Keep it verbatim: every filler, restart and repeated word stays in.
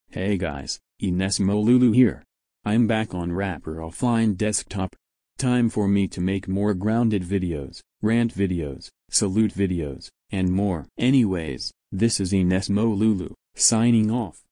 Hey guys, Enesmolulu here. I'm back on Rapper Offline Desktop. Time for me to make more grounded videos, rant videos, salute videos, and more. Anyways, this is Enesmolulu, signing off.